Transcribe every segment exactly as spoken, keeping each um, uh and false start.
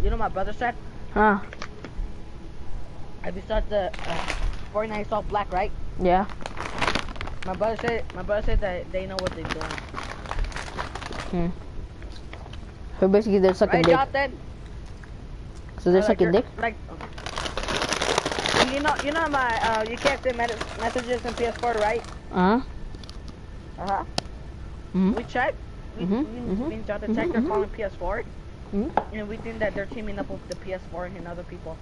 You know my brother said? Huh? If you start the uh, Fortnite is all black, right? Yeah. My brother said. My brother said that they know what they're doing. Hmm. So basically, they're sucking Right, dick. Jonathan? So they're Uh, like sucking you're- dick. Like, you know, you know my uh, you can't send med messages in P S four, right? Uh huh. Uh huh. Mhm. We checked. We, Mhm. we, Mhm. we got the Mhm, check they're mhm. calling P S four, Mhm. and we think that they're teaming up with the P S four and other people.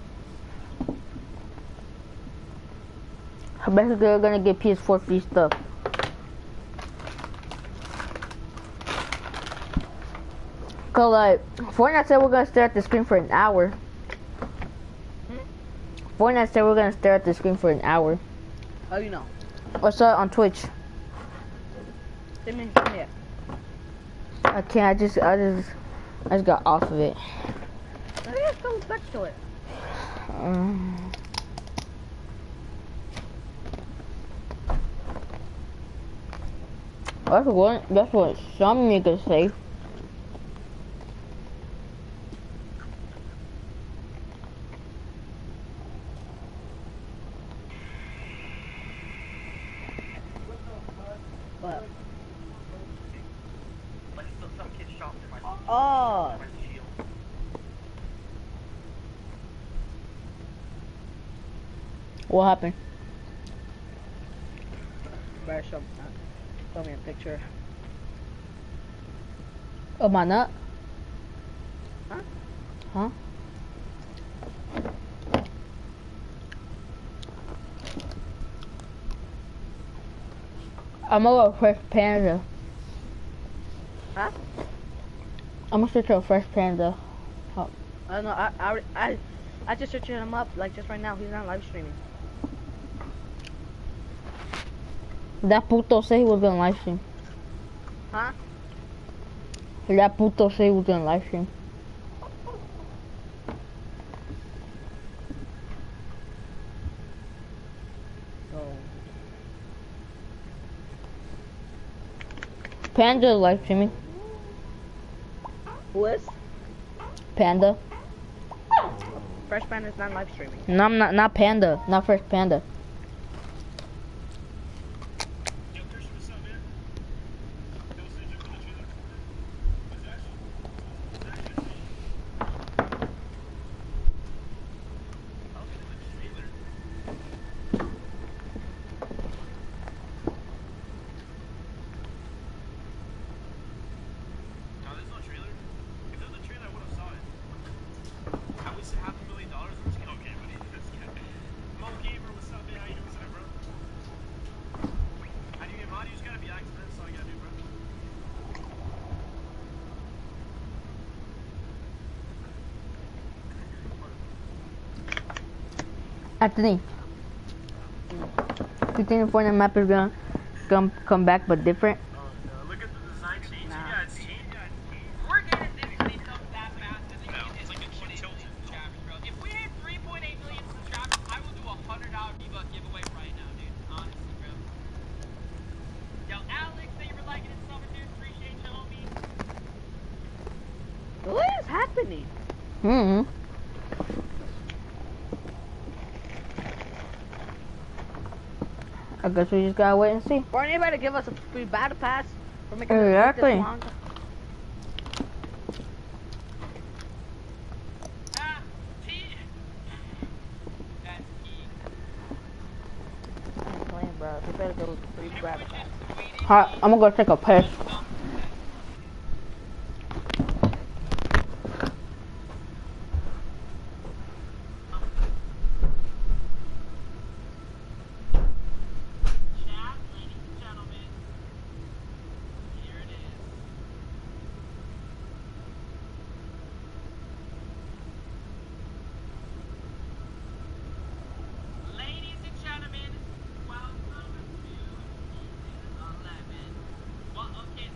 Basically, they're gonna get P S four free stuff. Cause like Fortnite said we're gonna stare at the screen for an hour. Hmm? Fortnite said we're gonna stare at the screen for an hour. How you know? I saw it on Twitch. Send me, send me it. I can't. I just, I just, I just got off of it. I think it's coming back to it. Um, that's what. That's what some niggas say. But oh, What happened? better show, uh, show me a picture. Of my nut? Huh? Huh? I'm gonna go Fresh Panda. Huh? I'm gonna search a Fresh Panda. I don't know. I I I, I just searched him up like just right now. He's not live streaming. That puto say he was gonna live stream. Huh? That puto say he was gonna live stream. Oh. Panda is live streaming. Who is? Panda. Fresh Panda is not live streaming. No, I'm not. Not Panda. Not Fresh Panda. Anthony, you think the Fortnite map is gonna come come back but different? Look at the design change. Nah. Yeah, it's changed. We're getting this cleaned up that fast. I think we get like a twenty million subscribers, bro. If we hit three point eight million subscribers, I will do a hundred dollar V-Buck giveaway right now, dude. Honestly, bro. Yo, Alex, thank you for liking and subbing, dude. Appreciate you, homie. What is happening? Hmm. I guess we just gotta wait and see. Or anybody give us a free battle pass for making Exactly. this long? Ah, T. That's key. I'm playing, bro. We better go with free battle pass. Alright, I'm gonna go take a piss. Chat, ladies and gentlemen. Here it is. Ladies and gentlemen, welcome to season eleven. Well, okay,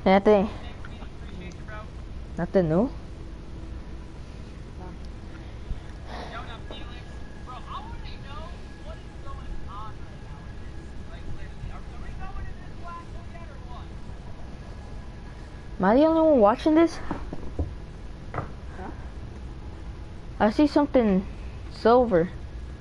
Nothing. Appreciate you, bro. Nothing new. Yo, now Felix, bro, I want to know what is going on right now with this. Like, literally, are, are we going into this black hole yet or what? Am I the only one watching this? Huh? I see something silver.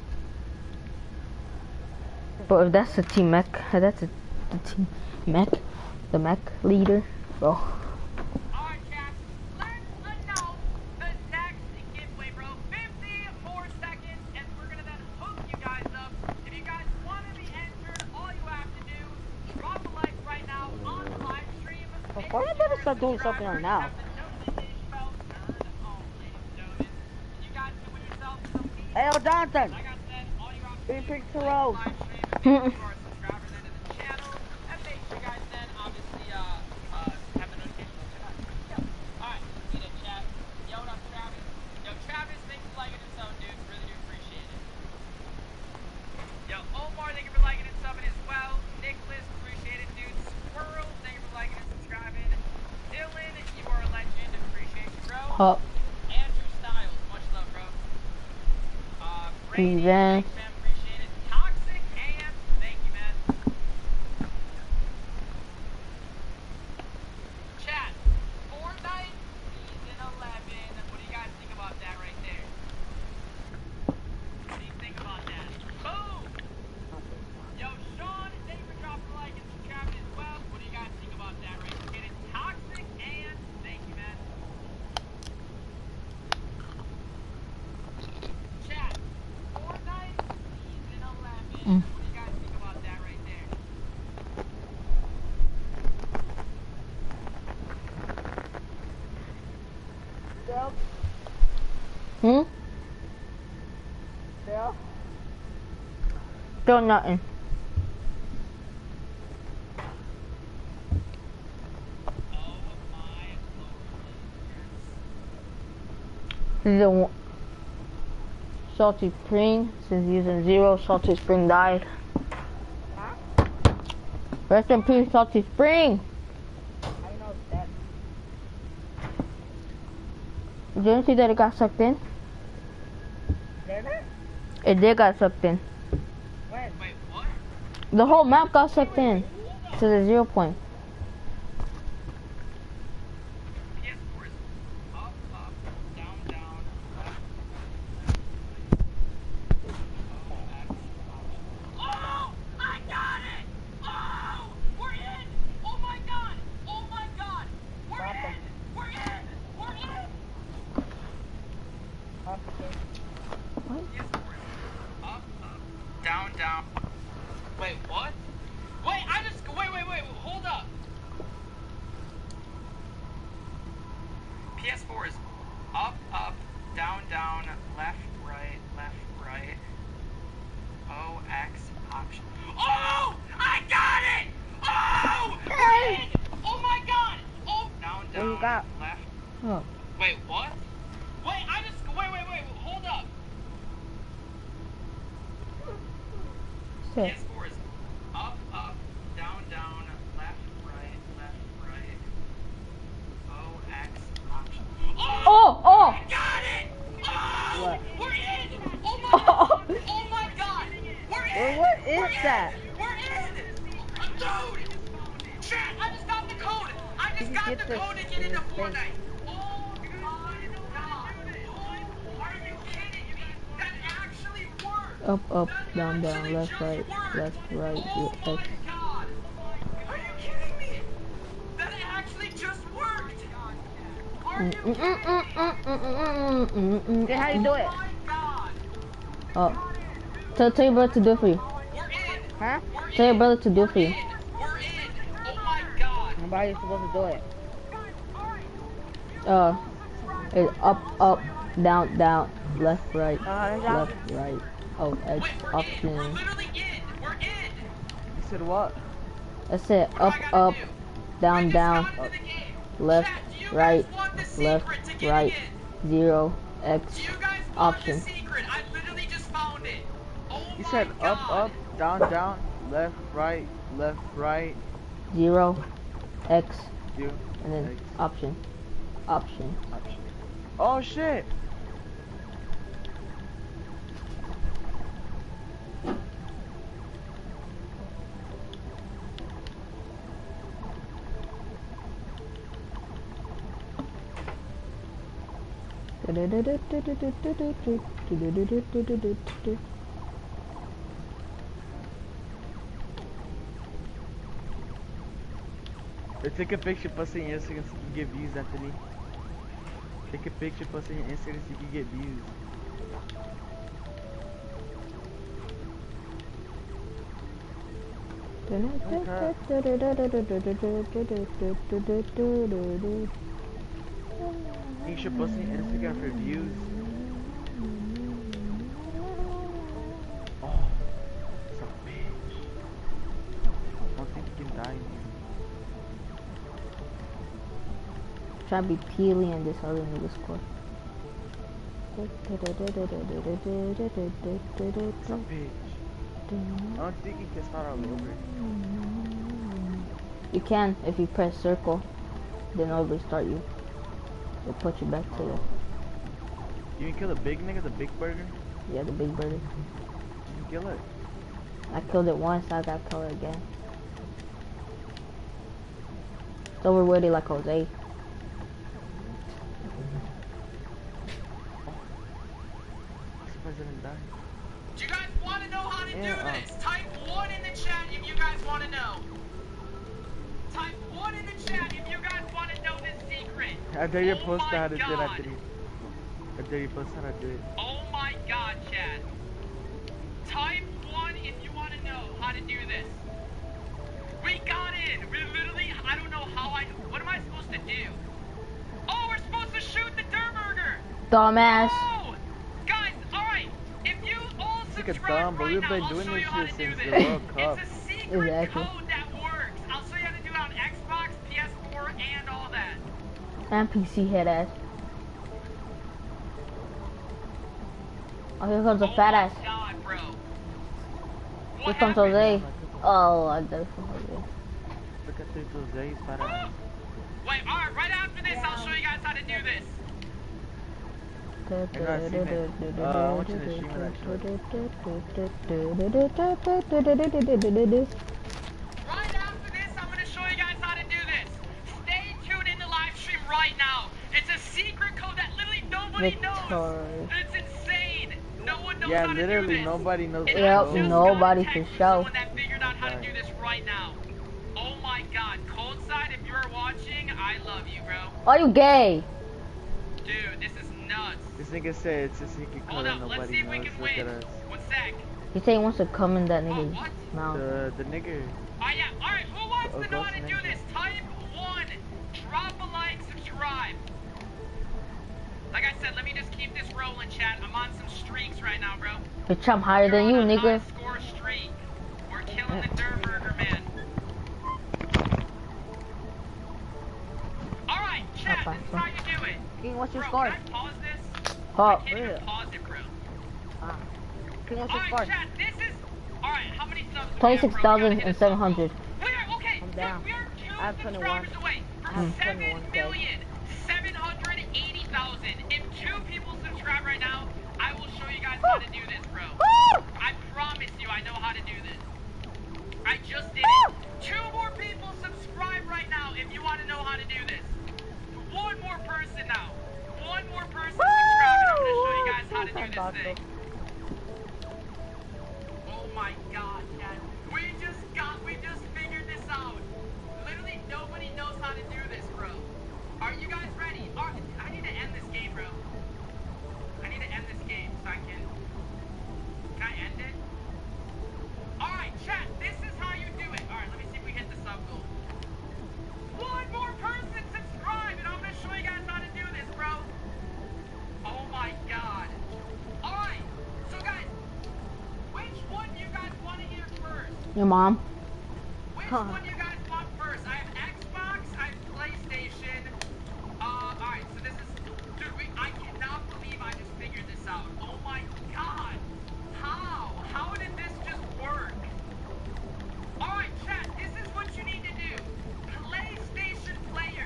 But if that's the team mech, that's a, the team mech, the mech leader, bro. Alright, chat, let's announce the next giveaway, bro. fifty more seconds, and we're gonna then hook you guys up. If you guys want to be entered, all you have to do, drop a like right now on the live stream. Before I better start doing something right now. Hey, yo, Jonathan. Like I said, all you have to Three do picks is in a like row. the live stream and make sure you are subscribers into the channel, and make sure you guys then obviously uh uh have the notifications turned on. Yeah. Alright, see that chat. Yo, what up, Travis? Yo, Travis, thanks for liking and subbing, dudes. Really do appreciate it. Yo, Omar, thank you for liking and subbing as well. Nicholas, appreciate it, dude. Squirrel, thank you for liking and subscribing. Dylan, you are a legend. Appreciate you, bro. Huh. Andrew Styles, much love, bro. Uh, Brady, Van. thanks, man, appreciate it. Toxic and thank you, man. Chat, Fortnite season eleven. What do you guys think about that right there? What do you think about that? Boom! Yo, Sean, thank you for dropping a like and subscribing as well. What do you guys think about that right there? Get it toxic and thank you, man. Chat, Fortnite season eleven. Mm. What do you guys think about that right there? Yep. Hmm? Yeah. Still nothing. Oh my lord. This is a one- salty spring. Since using zero, salty spring died. Rest in peace, salty spring. I know that. You didn't see that it got sucked in? Did it? It did got sucked in. When? Wait, what? The whole map got sucked in to the zero point. P S four is up, up, down, down, left. Oh, I got it! Oh, we're in! Oh my god! Oh my god! We're in! We're in! We're in! Okay. P S four is up, up, down, down. Wait, what? Wait, I just wait, wait, wait, hold up. P S four is up, up, down, down, left, right, left, right. O X option. Oh! I got it! Oh! We're in! Oh my god! Oh! Down, What down, you got? left. Oh. Wait, what? Wait, I just wait, wait, wait, hold up. P Shit. S four is up, up, down, down, left, right, left, right. O X option. Oh! Oh, oh! I got it! Oh! What? We're in! Oh my god! Oh my god! We're in! Well, what is We're in! that? We're in! Dude! Chat, I just got the code! I just You got get the this code to get in into space. Fortnite! Oh my god! Are you kidding me? That actually worked! Up, up, That down, down, actually left, just right, worked. left, right, Oh X. my god! Are you kidding me? That actually just worked! Are you kidding me? Then how you do it? Oh my god! Oh. Tell, tell your brother to do it for you. We're in! Huh? We're Tell your in! brother to do it for We're you. in! We're in! Oh my god! How are you supposed to do it? Uh, it's up, up, down, down, left, right, Uh, left, right. Oh, X Wait, we're in! We're option. literally in! We're in! You said what? That's it. What do I Up, gotta up, do? down, We down, just got into the game. left, Chat, do you guys right, want the left, secret to getting right, in? zero, X Do you guys want option. the secret? I literally just found it. Oh You my said god. up, up, down, down, left, right, left, right. Zero, X you. and then Thanks. option, option. Option. Oh shit! Or take a picture, post it on your Instagram so you can get views, Anthony. Take a picture, post it on your Instagram so you can get views. You should post it on your Instagram for views. Oh, it's a bitch. I don't think you can die in here. Try to be peely in this other nigga squad. It's a bitch. I don't think you can start all over. You can if you press circle, then it'll restart you. It'll put you back to the You can kill the big nigga, the big burger? yeah the big bird. You can kill it. I killed it once, I got killed again. It's overweighted like Jose. I'm surprised I didn't die. Do you guys want to know how to Yeah, do uh, this? Type one in the chat if you guys want to know. Type one in the chat if you guys want to know this secret. I dare you Oh post my how to do it, God. Anthony. I dare you post how to do it. Oh my god, chat. Type one if you want to know how to do this. We got in. We literally, I don't know how I, what am I supposed to do? Oh, we're supposed to shoot the Durburger. Dumbass. Oh, guys, alright. If you all Think it's subscribe dumb, but right we've now, been I'll doing show this you how shit to do since this. the World Cup. It's a secret Exactly. code that works. I'll show you how to do it on Xbox, P S four, and all that. And P C head ass. Oh, here comes a Oh fat my ass. God, bro. Here What comes happened? Jose. Oh, I died for Jose. Look at this Jose's fat ass. Wait, alright, right after this, I'll show you guys how to do this. You're not seeing it. Uh, I want you to stream it actually. Right after this, I'm gonna show you guys how to do this. Stay tuned in the live stream right now. It's a secret code that literally nobody knows. Victor. It's insane. No one knows Yeah, how to do literally this. nobody knows And the Yep, I code. just nobody got a for text from sure. someone that figured out how to do this right now. Oh my god, Coldside, if you're watching, I love you, bro. Are you gay? Dude, this is nuts. This nigga said it's a secret Hold code that up, let's nobody see if we knows. can Look at win. us. One sec. He said he wants to come in that Oh, nigga's what? mouth. The the nigga. Oh yeah, alright, who wants Oh, to know how to Ghost do Ninja. this? Type one. Drop a like, subscribe. Like I said, let me just keep this rolling, chat. I'm on some streaks right now, bro. Bitch, I'm higher than you, We're on a nigga. high score streak. We're killing the Durburger, man. Alright, chat, Papa, this is how you do it. King, what's your Bro, score? can I pause this? Oh, I can't even yeah. pause it, bro. Ah. King, what's your Alright, score? chat, this is... Alright, how many subs do we have, twenty-six bro? We gotta thousand hit and a seven sub goal. hundred. We are, okay, I'm dude, down. we are two I have twenty-one. subscribers away I from have seven twenty-one K. million seven hundred eighty thousand. If two people subscribe right now, I will show you guys how to do this, bro. I promise you I know how to do this. I just did it. Two more people subscribe right now if you want to know how to do this. One more person now. One more person subscribe and I'm going to show you guys how to do this thing. Oh my god, Dad. We just got, we just figured this out. Literally nobody knows how to do this, bro. Are you guys ready? Are, I need to end this game, bro. I need to end this game so I can... Can I end it? Alright, chat, this is how you do it. Alright, let me see if we hit the sub goal. One more person subscribe and I'm gonna show you guys how to do this, bro. Oh my god. Alright, so guys, which one do you guys want to hear first? Your mom. Which Huh. one do you guys want first? I have Xbox, I have PlayStation. Uh, alright, so this is... Dude, we, I cannot believe I just figured this out. Oh my god. How? How did this just work? Alright, chat, this is what you need to do. PlayStation player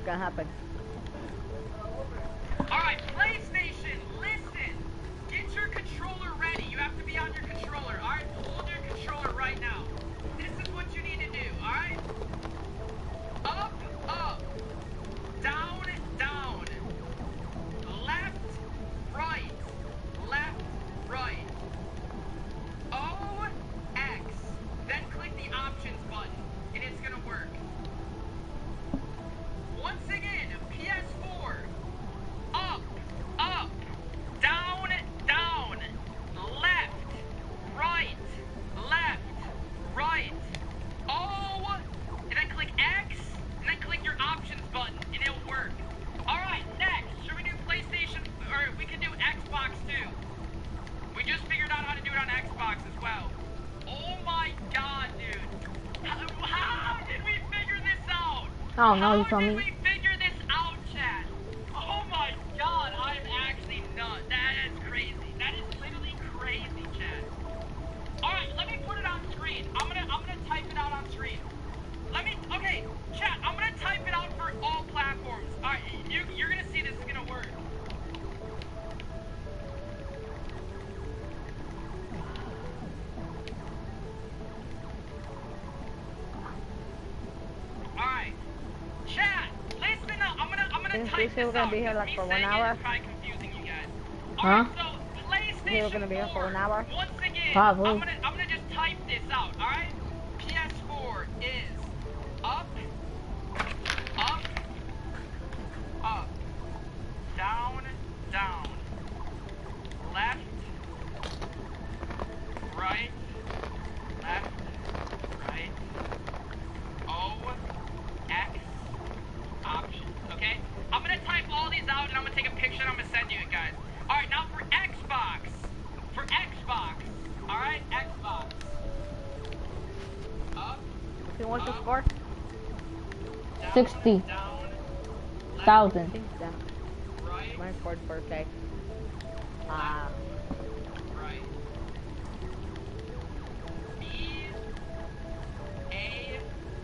gonna happen. Alright, PlayStation, listen! Get your controller ready. You have to be on your controller, alright? Hold your controller right now. This is what you need to do, alright? Up, up. Down, down. Left, right. Left, right. O, X. Then click the options button, and it's gonna work. Once again, P S four. Up, up, down, down, left, right, left, right, O, and then click X, and then click your options button, and it'll work. Alright, next, should we do PlayStation, or we can do Xbox too. We just figured out how to do it on Xbox as well. Oh my god, dude. How, how did we figure this out? I don't know, you How told did me. we figure this out, chat? Oh my god, I'm actually nuts. That is crazy. That is literally crazy, chat. Alright, let me put it on screen. I'm gonna I'm gonna type it out on screen. Let me okay, chat, I'm gonna type it out for all platforms. Alright, you you're gonna see this is gonna work. Alright. Chat, listen up. I'm gonna I'm gonna Didn't type you this say we're gonna out, be here, 'cause like, me for one saying it hour? is probably confusing you guys. Huh? Alright, so PlayStation Hey, we're gonna be here for four, an hour? Once again, Probably. I'm gonna I'm gonna just type this out, alright? P S four is up, up, up, down, down, left, right, left, right, O, X, options, okay? I'm gonna type all these out and I'm gonna take a picture and I'm gonna send you it, guys. Alright, now for Xbox. For Xbox. Alright, Xbox. Up, See what's the score? down, Sixty down, left, thousand. Think that. right, Mine scored birthday. Ah. right. B, A,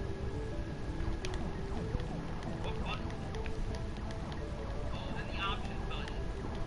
what button? Oh, then the options button.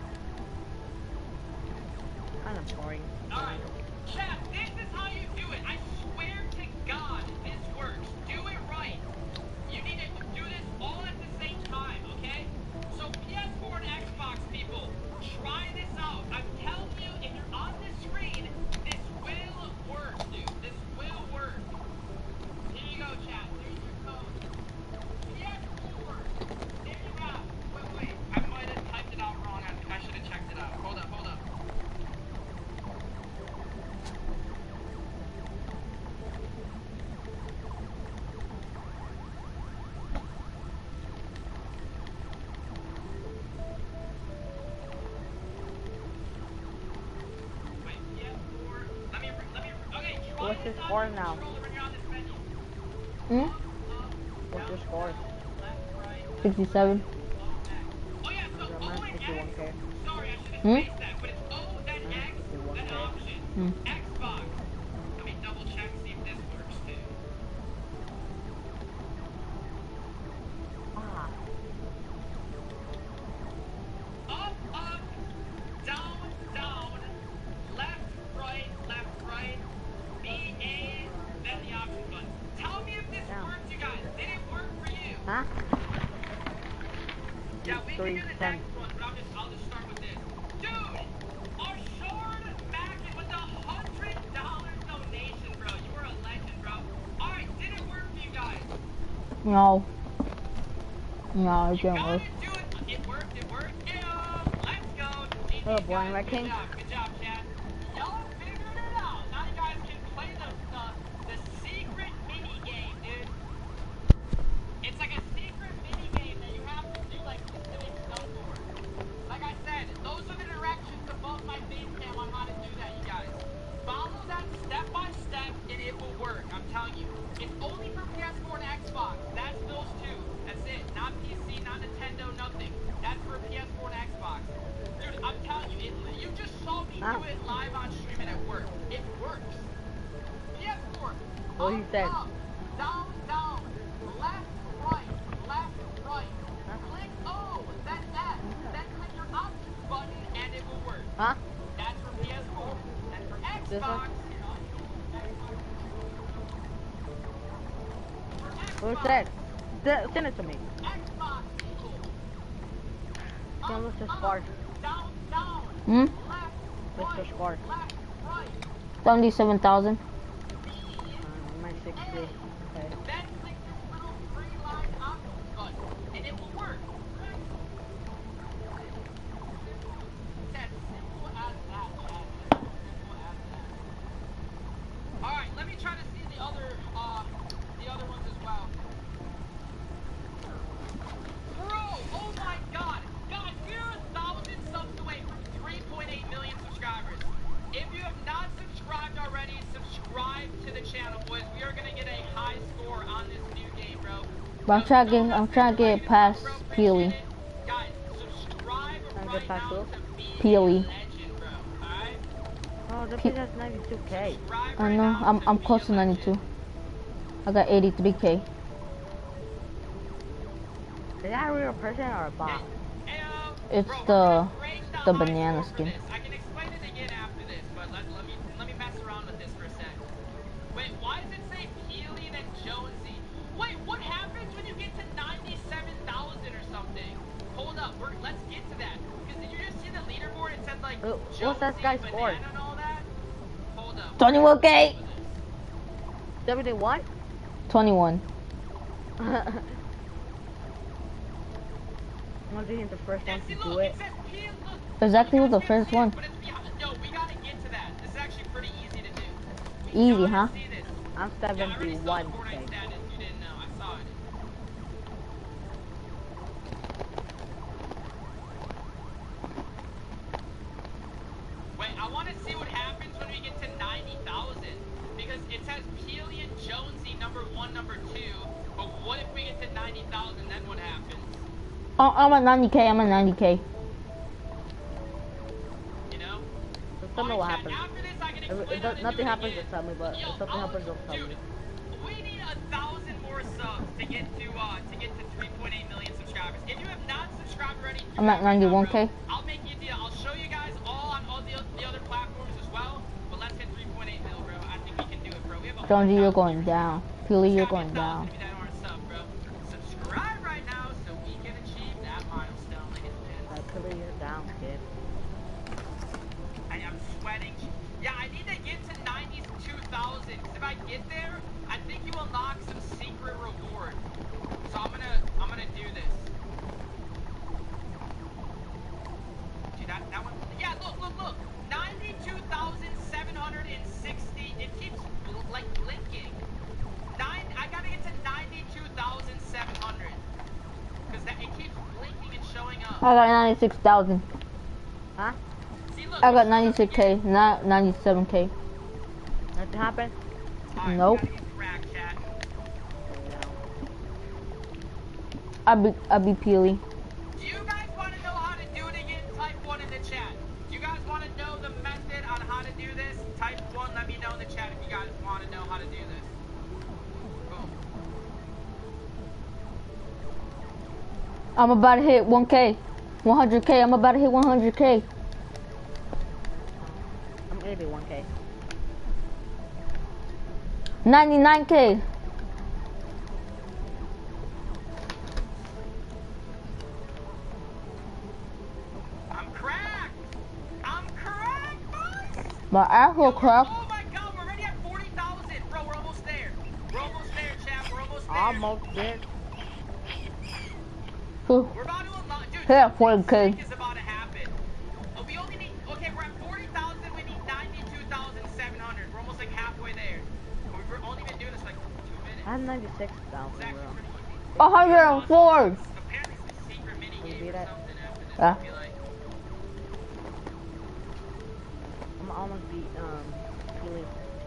Kind of boring. Alright, chat, this is how you do it. I swear to God, this works. Do it right. You need to do this all at the same time, okay? So P S four and Xbox people, try this out. I'm telling you, if you're on the screen, this will work, dude. This will work. Here you go, chat. There's your code. P S four. There you go. Wait, wait. I might have typed it out wrong. I, I should have checked it out. Hold up, hold up. Wait, P S four. Let me, let me, okay, try What's this your on score your now? controller when you're on this menu. Hmm? Up, What's your score? left, right. Sixty-seven. Oh yeah, so Yeah, O mine's and X. fifty-one K. Sorry, I should have Hmm? spaced that, but it's O, then X, then option. Hmm. Xbox. Let me double check, see if this works too. Ah. Up, up, down, down, left, right, left, right, B, A, then the option button. Tell me if this Down. works, you guys. Did it work for you? Huh? Yeah, we Three, can do the ten. next one, but I'll just, I'll just start with this. Dude, our Short Mackin with a hundred dollar donation, bro. You are a legend, bro. All right, did it work for you guys? No. No, it You didn't gotta work. do it. It worked. It worked. Yeah, let's go. G G, Oh, boy, guys. Red Good King. job. Good job, chat. Y'all figured it out. Now you guys can play the the, the secret mini game, dude. It's like a secret mini game that you have to do like specific stuff for. Like I said, those are the directions above my face cam on how to do that, you guys. Follow that step by step and it will work. I'm telling you. It's only for P S four and Xbox. That's those two. That's it. Not P C, not Nintendo, nothing. That's for P S four and Xbox. Dude, I'm telling you, it, you just saw me Huh? do it live on stream and it worked. It works. P S four. What he up, said. up, down, down, left, right, left, right, click O, then S, then click your options button, and it will work. Huh? That's for P S four. Then for This Xbox, one? for Who Xbox, said? S- Send it to me. Xbox people. Can look the score. Down, down, Hmm? left, What's the right, score? left, right. seventy-seven thousand. Uh, my sixty. Okay. Then click this little three line options button, and it will work. It's as simple as that, Chad. It's as simple as that. Alright, let me try to see the other, uh, the other ones as well. Bro, oh my god! Guys, we are a thousand subs away from three point eight million subscribers. If you have not subscribed already, subscribe to the channel, boys. We are gonna get a high score on this new game, bro. But I'm trying to get, I'm trying to get past Peely. Guys, subscribe Trying to get right past now who? to be Peely. a legend, bro. Alright? Oh, the Pe- pig has ninety-two K. Subscribe I right know, now I'm, to I'm be close a to ninety-two. legend. I got eighty-three K. Is that a real person or a bot? Hey, uh, It's bro, we're the, gonna break the high banana score for skin. this. I can explain it again after this, but let, let me let me mess around with this for a sec. Wait, why does it say Peely and Jonesy? Wait, what happens when you get to ninety-seven thousand or something? Hold up, we're, let's get to that. Because did you just see the leaderboard? It said like Uh, Jonesy, what's that guy's Banana, score? and all that. Hold up. twenty-one K. seventy-one? twenty-one. I'm gonna be the first one And see, to do look, it. it says Peely. Look, Exactly you what the guys can't first see it, one. but it's behind- No, we gotta get to that. This is actually pretty easy to do. We Easy, gotta huh? see this. I'm Yeah, I already saw seventy-one the Fortnite K. status. You didn't know. I saw it. Wait, I want to see what happens when we get to ninety thousand. Because it says Peely and Jonesy number one, number two. But what if we get to ninety thousand? Then what happens? Oh, I'm at ninety K, I'm at ninety K. You know? Just tell me what Alright, Chad, happens. after this, I can If, explain if how to nothing do it happens, again. just tell me. But Yo, if something I'll- happens, don't tell dude, me. we need a thousand more subs to get to uh to get to three point eight million subscribers. If you have not subscribed already, do I'm that at right now, ninety-one bro. K. I'll make you a deal. I'll show you guys all on all the, the other platforms as well. But let's hit three point eight mil, bro. I think we can do it, bro. We have a Jonesy, you're hundred thousand going down. Peely, you're going down. if you that aren't sub, bro. Subscribe right now so we can achieve that milestone, ladies and gents. That could be down, kid. I am sweating. Yeah, I need to get to ninety-two thousand. Because if I get there, I think you unlock some secret reward. So I'm gonna, I'm gonna do this. Dude, that, that one. Yeah, look, look, look. ninety-two thousand seven hundred sixty. It keeps bl like blinking. Nine. I gotta get to ninety-two thousand seven hundred. Because that it keeps blinking and showing up. I got ninety-six thousand. Huh? See, look. I got ninety-six K, not ninety-seven K. Nothing happened? Alright, Nope. we gotta get cracked, chat. I be, I be Peely. Do you guys want to know how to do it again? Type one in the chat. Do you guys want to know the method on how to do this? Type one. Let me know in the chat if you guys want to know how to do this. Boom. I'm about to hit one K. one hundred K, I'm about to hit one hundred K. I'm eighty-one K. ninety-nine K. I'm cracked. I'm cracked, boys. My actual crap. Oh my god, we're already at forty thousand. Bro, we're almost there. We're almost there, chat. We're almost there. Almost there. Whew. We're about to unlock. Dude, Yeah, something forty K. sick is about to happen. Oh, we only need. Okay, we're at forty thousand. We need ninety-two thousand seven hundred. We're almost like halfway there. We've only been doing this like two minutes. I have ninety-six thousand, It's actually bro. pretty easy. one hundred four. Apparently some secret mini We game beat or it. something after this. Yeah. I feel like. I'm almost beat, um, Peely.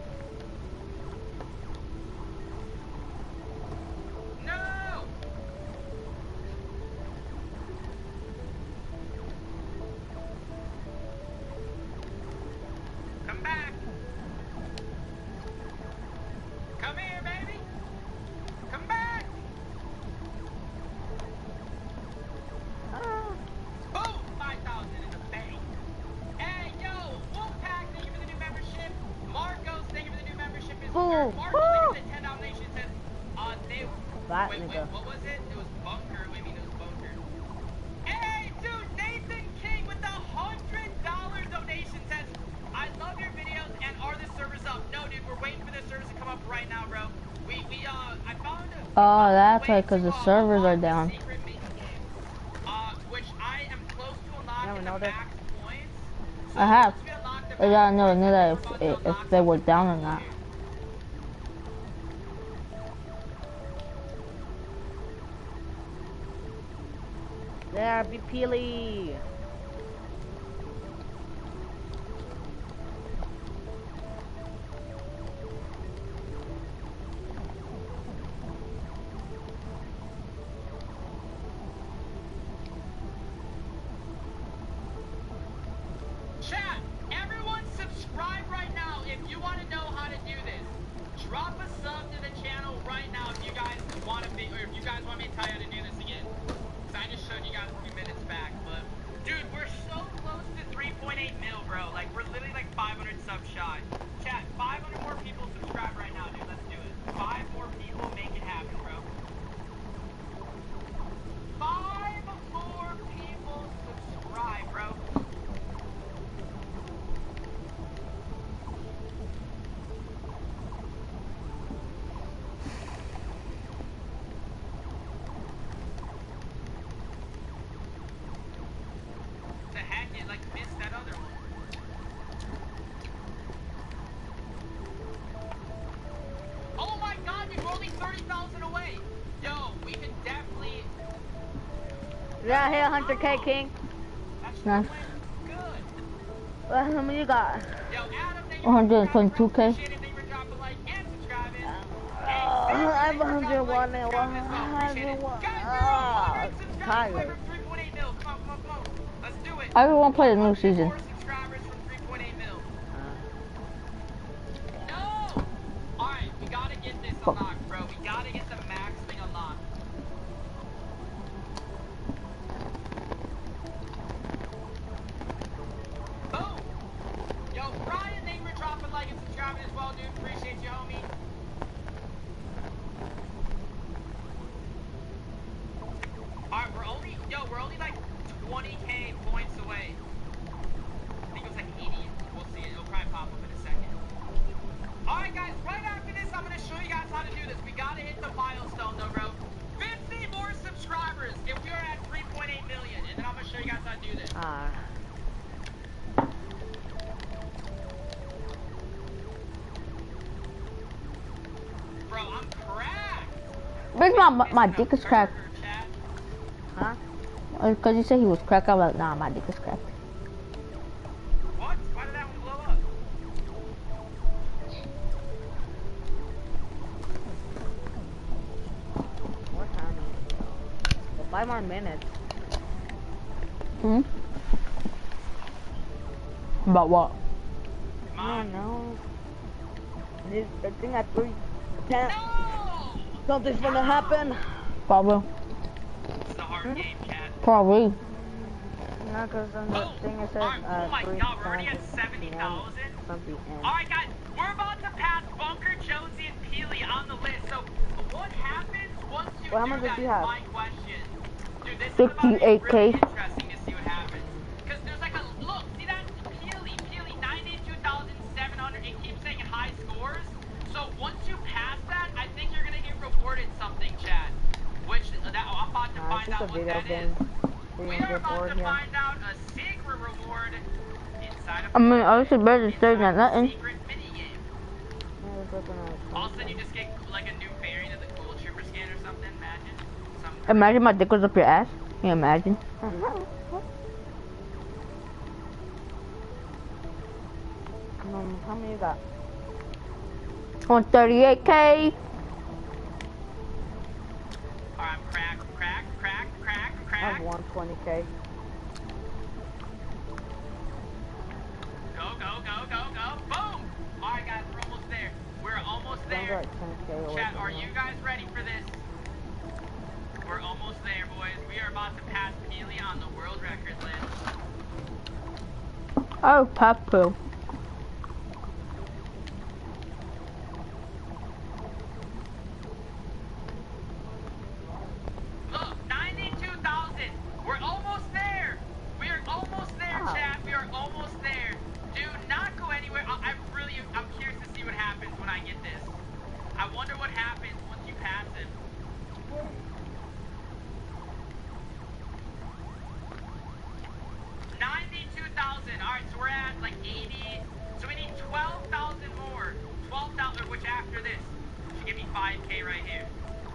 No! Come back. Come here, baby. Come back. fool. Mark, Woo! look at the ten domination. It says, uh, they, That wait, wait, nigga. what was it? It was Bunker. What do you mean it was Bunker? Hey, dude, Nathan King with the hundred dollar donation says, I love your videos, and are the servers up? No, dude, we're waiting for the servers to come up right now, bro. We, we, uh, I found a, Oh, that's way right, because to, the uh, servers are unlock the down. secret mini game, uh, which I am close to You never unlocking know the this. max points. So I have. once we unlock the I gotta max know, points, know then that we're if, about to if, if unlock they were something down or pretty not. cool, dude. There, be Peely. Chat, everyone subscribe right now if you want to know how to do this. Drop a sub to the channel right now if you guys want to be, or if you guys want me to tell you how to do this again. Because I just showed you guys a few minutes back, but dude, we're so close to three point eight mil, bro. Like, we're literally like five hundred subs shy. Chat, five hundred more people subscribe right now, dude. Let's do it. Five more people, make it happen, bro. Five more people subscribe, bro. The heck, it like missed that other one. Oh my god, dude, we're only thirty thousand away. Yo, we can definitely. Yeah, here, one hundred K King. That shit Nice. went good. Well, how many you got? Yo, Adam, thank you one for hundred twenty-two K. appreciate it. Thank you for dropping a like and subscribing. Uh, Hey, I'm thank you for dropping a one hundred one like and subscribing as well. Appreciate it. one hundred one. Guys, we're Ah, one hundred subscribers tired. away from three point eight mil. Come on, come on, come on. Let's do it. I want to play the new one hundred season. more subscribers from three point eight mil. Uh, No! Alright, we gotta get this unlocked, bro. We gotta get the max thing unlocked. Boom! Yo, Brian, thank you for dropping like and subscribing as well, dude. Appreciate you, homie. Alright, we're only, yo, we're only like twenty K points away. I think it was like eighty. We'll see. It'll probably pop up in a second. Alright guys, right after this, I'm going to show you guys how to do this. We got to hit the milestone though, bro. fifty more subscribers if we are at three point eight million. And then I'm going to show you guys how to do this. ah. Bro, I'm cracked. Where's my, my, my Missing a dick is cracked? burger, chat. Huh? Because you said he was cracked. I was like, nah, my dick is cracked. What? Why did that one blow up? What time is it? Well, five more minutes. Hmm? About what? Come I on. don't know. This, I think at three ten, No! something's gonna happen. Probably. It's a hard game, chat. Probably. No, because on the Boom! thing it says Alright, uh, oh my three god, we're already ten, at seventy thousand. something ends. Alright guys, we're about to pass Bunker, Jonesy, and Peely on the list. So what happens once you Well, how do much does that he is have? my question. Dude, this is about to be sixty-eight K. really interesting to see what happens. Because there's like a, look, see that? Peely, Peely, ninety-two thousand seven hundred. It keeps saying high scores. So once you pass that, I think you're going to get rewarded something, Chad. Which, uh, that, I'm about to Nah, find it's just out a what video that game. is. We We don't are get about bored to here. find out a secret reward inside of I mean, obviously better than staring at nothing. secret minigame. Yeah, we're looking at- All of a sudden you just get like a new variant of the Cool Trooper skin or something, imagine. Some Imagine my dick was up your ass. Can you imagine? Um, how many you got? On thirty-eight K. Alright, crack, crack, crack, crack, I crack. have one twenty K. Go, go, go, go, go. Boom! Alright guys, we're almost there. We're almost I'm there. like ten K away Chat, from are you. you guys ready for this? We're almost there, boys. We are about to pass Peely on the world record list. Oh, Papu. nine K right here.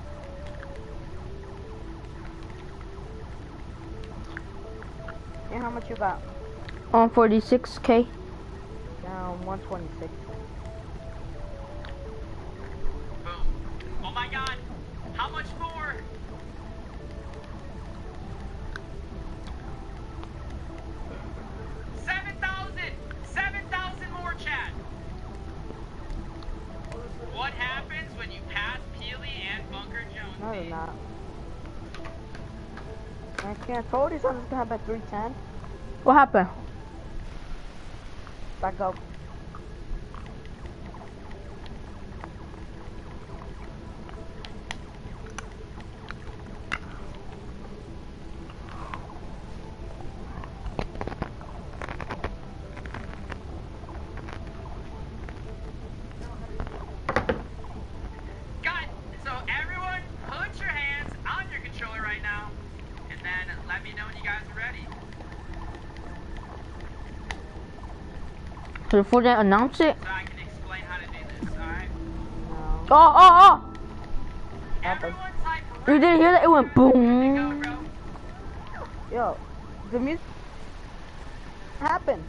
Yeah, how much you got? On forty-six K. Down one twenty-six. Boom. Oh my god. How much more? seven thousand! seven thousand more, chat! What happens when you pass Peely and Bunker Jones? No, they're not. I can't. Told you something's gonna happen at three ten. What happened? Back up. God, so everyone, put your hands on your controller right now, and then let me know when you guys are ready. So before they announce it. So I can explain how to do this, alright? No. Oh, oh, Everyone type oh! You didn't hear that? It went Go, boom. bro. Yo, the music happened.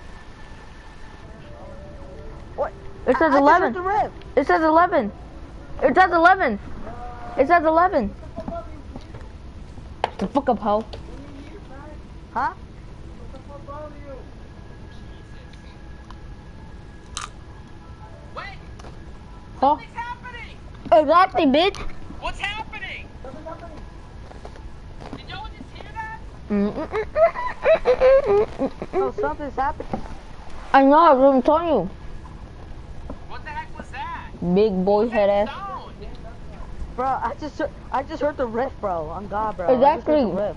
What? It says I, I just eleven. heard the riff. It says eleven. It says eleven. It says eleven. The fuck up, hoe. Huh? Wait, Oh, what's happening? exactly, bitch. What's happening? Did y'all just hear that? No, something's happened. I know, that's what I'm telling you. What the heck was that? Big boy head ass. Sound. Bro, I just heard, I just heard the riff, bro. On God, bro. I just heard Exactly. the riff.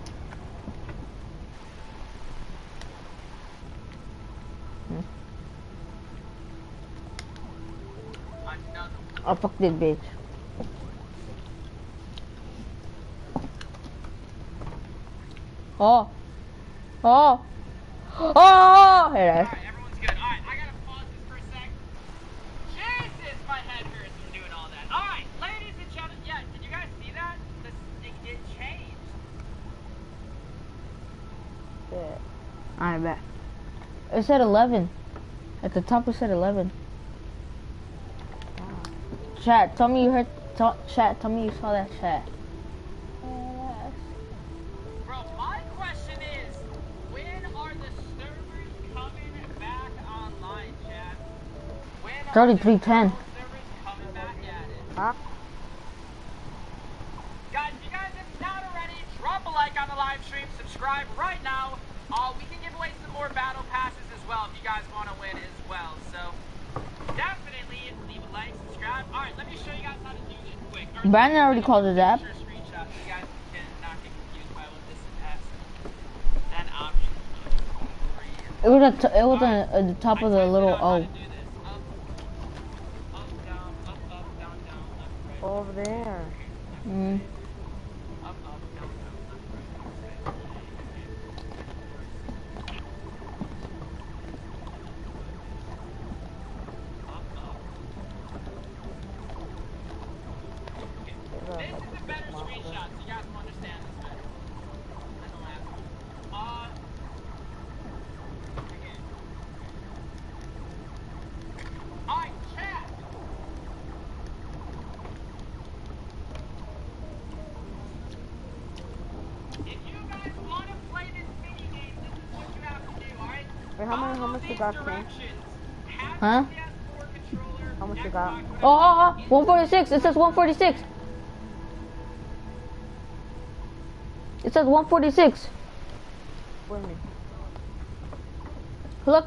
Another. Oh, fuck this bitch. Oh. Oh. Oh, head ass. Alright, everyone's good. Alright, I gotta pause this for a sec. Jesus, my head hurts from doing all that. Alright, ladies and gentlemen, yeah, did you guys see that? This, it, it changed. Yeah. I bet. It said eleven. At the top it said eleven. Chat, tell me you heard. Tell, chat, tell me you saw that chat. Bro, my question is, when are the servers coming back online, chat? When are thirty-three the ten. servers coming back at it? Huh? Guys, if you guys have not already, drop a like on the live stream, subscribe right now. Uh, we can give away some more battle passes as well if you guys want to win as well. So, definitely leave a like, subscribe. Alright, let me show you guys how to do this quick. Or- Brandon already called his app. Picture screenshot so you guys can not get confused by what this is. Then option three. It was at t- it was at at the top of the little I O. typed it out how to do this. Up, up, down, up, up, down, down, left, right. Over there. Mm. Up, up, down, down, left, right. Up, up. This is a better screenshot, so you guys will understand this better than the last one. Uh, again. Alright, chat. If you guys want to play this mini game, this is what you have to do, alright? Wait, how many, how Follow much you these got, King? directions. Have Huh? the P S four controller, How much you got? Xbox, Oh, oh, oh, one forty-six. It says one forty-six. It says one forty-six. With me. Look.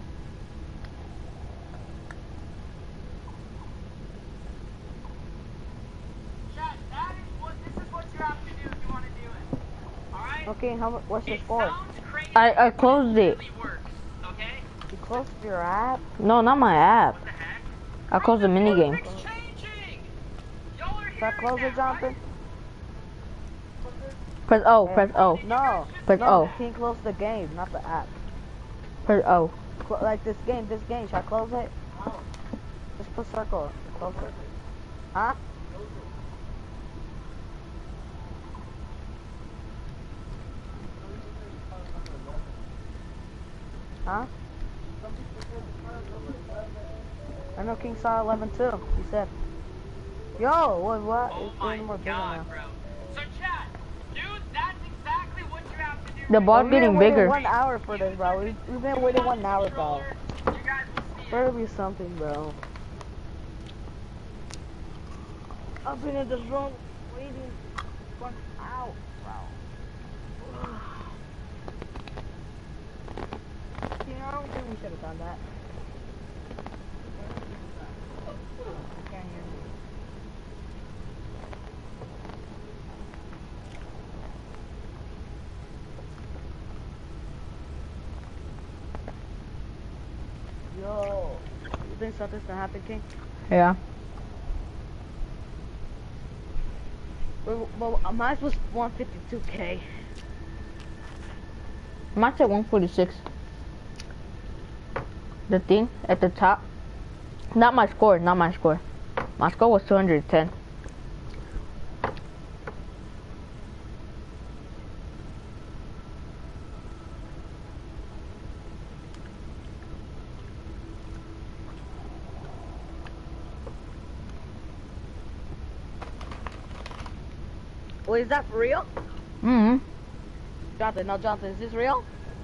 Chat, that is what, this is what you have to do if you want to do it. Alright? Okay, how mu- what's your It score? sounds crazy, I- I but closed it. really works, okay? You closed your app? No, not my app. What the heck? I closed the mini game. It's changing! Y'all are Should I hearing close that, it, Jonathan? Press O. Press O. No. Press no, O. King close the game, not the app. Press O. Cl like this game, this game. Should I close it? Just put circle. Close it. Huh? Huh? I know King saw eleven too. He said, "Yo, what? What? Oh It's my getting more bigger god, now." bro. So chat, dude, that's exactly what you have to do. The right ball's We've getting been waiting bigger. one hour for this, bro. We, we've been waiting one hour, bro. You guys will see Better it. be something, bro. I've been in this room waiting one hour, bro. You know, I don't think we should have done that. I can't hear me. Yo, you think something's gonna happen, King? Yeah. Well, well mine was one fifty-two K. Mine's at one forty-six. The thing at the top. Not my score, not my score. My score was two hundred ten. Wait, is that for real? Mm-hmm. Jonathan, no, Jonathan, is this real?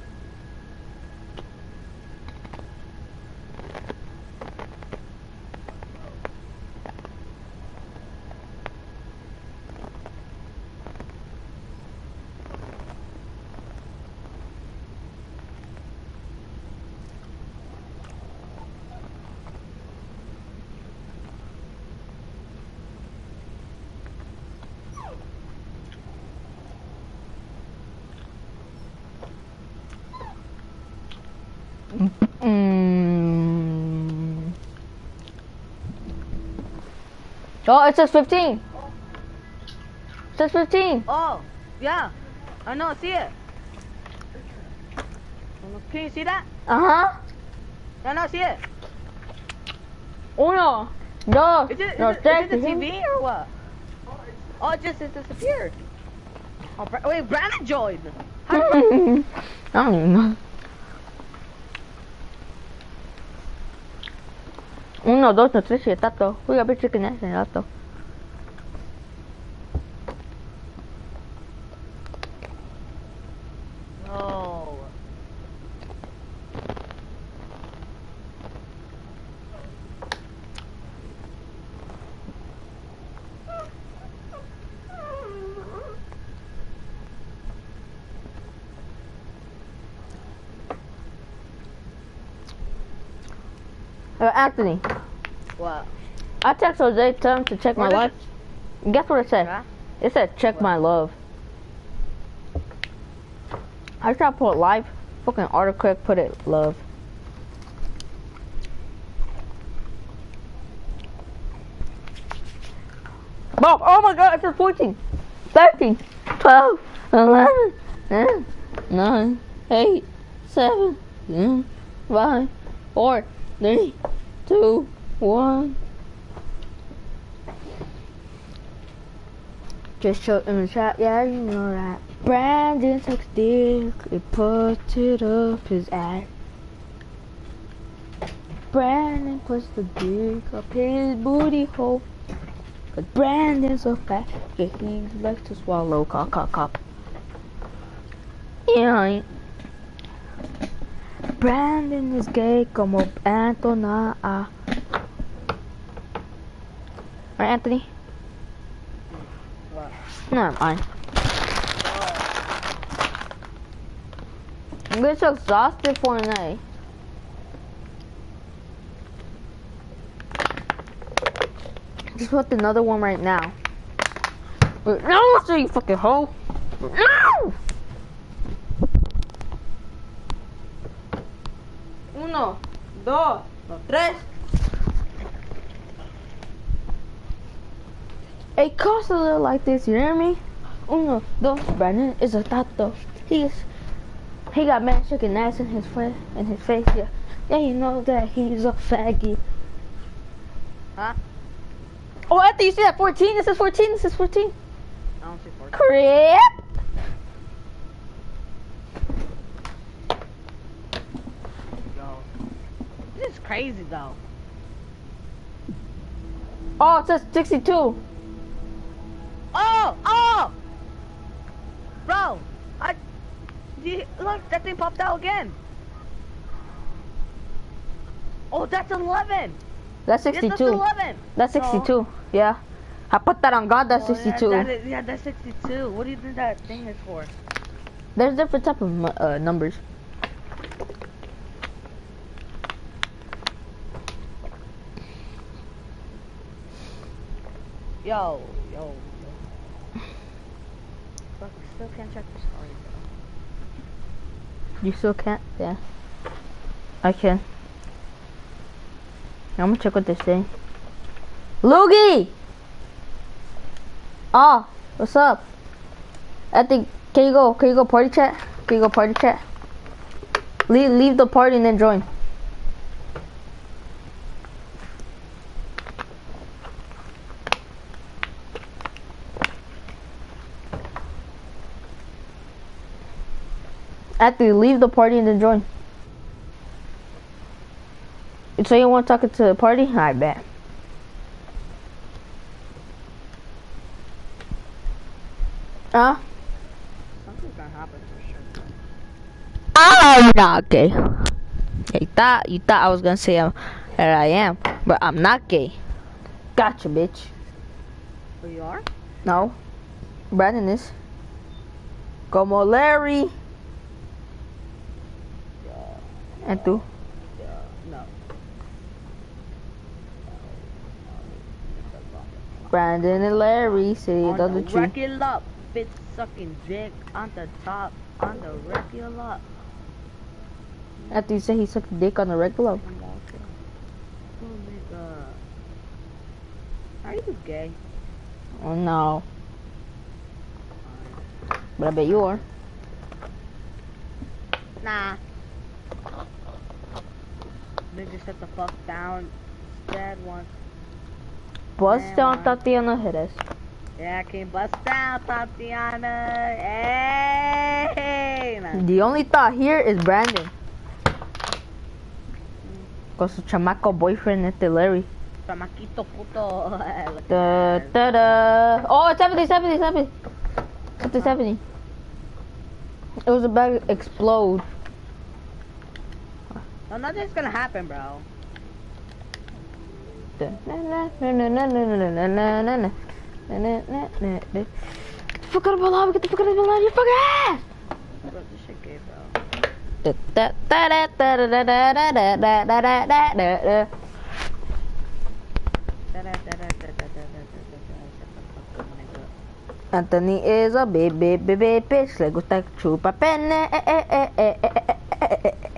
Mm. Oh, it says fifteen. It says fifteen. Oh, yeah. I know, I see it. Can you see that? Uh-huh. I know, I see it. Uno, dos, Is it, is no, it, is tres. it the T V or what? Oh, it just it disappeared. Oh, Bra wait, Brandon joined. How did I don't even know. Uno, dos, no, tres, y tato. Uy, a ver, chicken ass and tato. No. Uh, Anthony, What? I text Jose, tell him to check my What is life. Guess what it said? Huh? It said check my love. I tried to put live, fucking autocorrect put it love. Bob, oh my god, it says fourteen, thirteen, twelve, eleven, ten, nine, eight, seven, six, five, four, three, two, one. Just show in the chat, yeah, you know that. Brandon sucks dick, he puts it up his ass. Brandon puts the dick up his booty hole. Cause Brandon's so fat, yeah, he likes to swallow cock, cock, cock. Yeah. Brandon is gay como Antona. Alright, Anthony? What? Never mind. I'm just exhausted for a night. Just put another one right now. No, so you fucking hoe. No! Uno, dos, tres. It costs a little like this, you hear me? Uno, dos, Brandon is a tato. He's he got mad chicken ass in his face in his face, yeah. Yeah, you know that he's a faggot. Huh? Oh, Anthony, you see that? fourteen? This is fourteen. This is fourteen. I don't see four. Crap. Yo. This is crazy though. Oh, it says sixty-two. Oh! Oh! Bro! I... You, look, that thing popped out again. Oh, that's eleven. That's Yes, that's sixty-two. eleven. That's sixty-two. Yeah. I put that on God. That's Oh, yeah, sixty-two. that is, yeah, that's sixty-two. What do you think that thing is for? There's different type of mu- uh, numbers. Yo, yo, yo. Fuck, we still can't check the story, bro. You still can't? Yeah. I can. I'm gonna check what they're saying. Loogie! Ah, what's up? I think, can you go, can you go party chat? Can you go party chat? Leave, leave the party and then join. Actually, leave the party and then join. So you want to talk to the party? I bet. Huh? Something's gonna happen for sure. I'm not gay. You thought you thought I was gonna say I'm, that I am, but I'm not gay. Gotcha, bitch. Who you are? No, Brandon is. Como Larry. And tú. Yeah, no. Brandon and Larry say On the the other tree. regular up, bitch sucking dick on the top, on the regular up. After you say he sucked dick on the regular. Oh my god. Are you gay? Oh no. But I bet you are. Nah. Nigga sit the fuck down. Dad wants. Bust Man, down why? Tatiana Jerez. Yeah, I can bust down, Tatiana. Hey. Nah. The only thought here is Brandon. Con su chamaco boyfriend este Larry. Chamaquito puto. Look Da, at that. da, da. Oh, it's happening, it's happening, it's happening. Something's happening. It was about to explode. No, nothing's gonna happen, bro. Da, na, na, na, na, na, na, na, na, na, na. Na, na, na, na, na. Get the fuck out of my life, get the fuck out of my life, you fucking ass! Bro, this shit gay, bro. Da, da, da, da, da, da, da, da, da, da, da, da, da, da. Anthony is a baby, baby bitch. Le gusta chupa pene. Eh, eh, eh, eh, eh, eh, eh, eh, eh.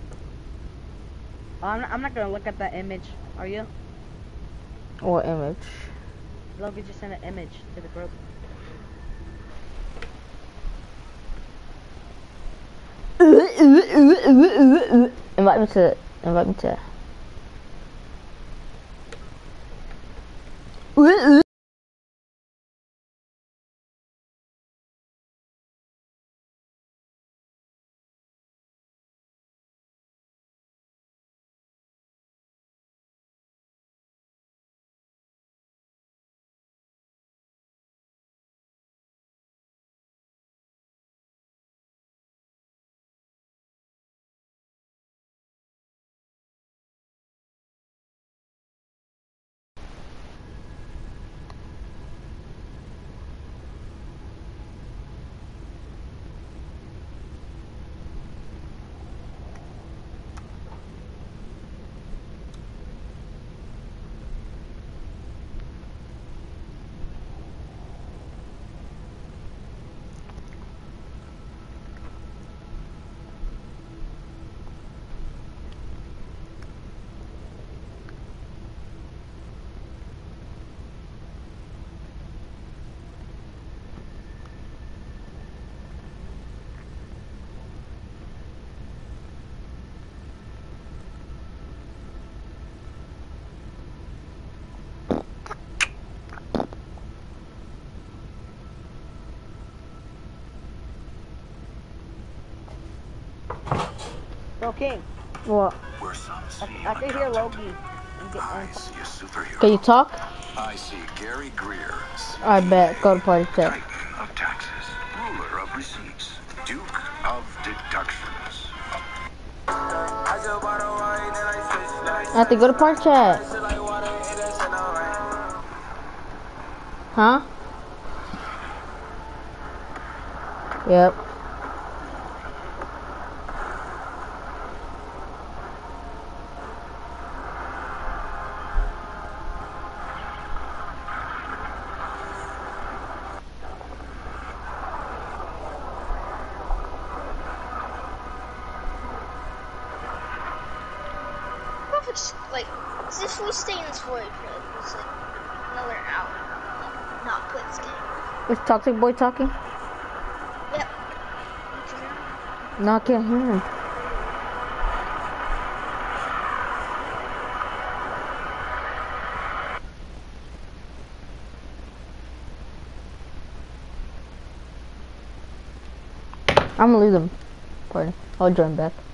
Oh, I'm, not, I'm not gonna look at that image. Are you? What image? Logan just sent an image to the group. Invite me to. Invite me to. So King, What? Where some see I, I can hear Logie. And get, I and, see a superhero. Can you talk? I see Gary Greer, I bet. Go to party chat. Titan of taxes, ruler of receipts, Duke of deductions. I have to go to party chat. Huh? Yep. It's like, as if we stay in this void for like, it's like another hour, like, not play this game. Is Toxic Boy talking? Yep. Did you hear him? No, I can't hear him. I'm gonna leave them. Pardon. I'll join back.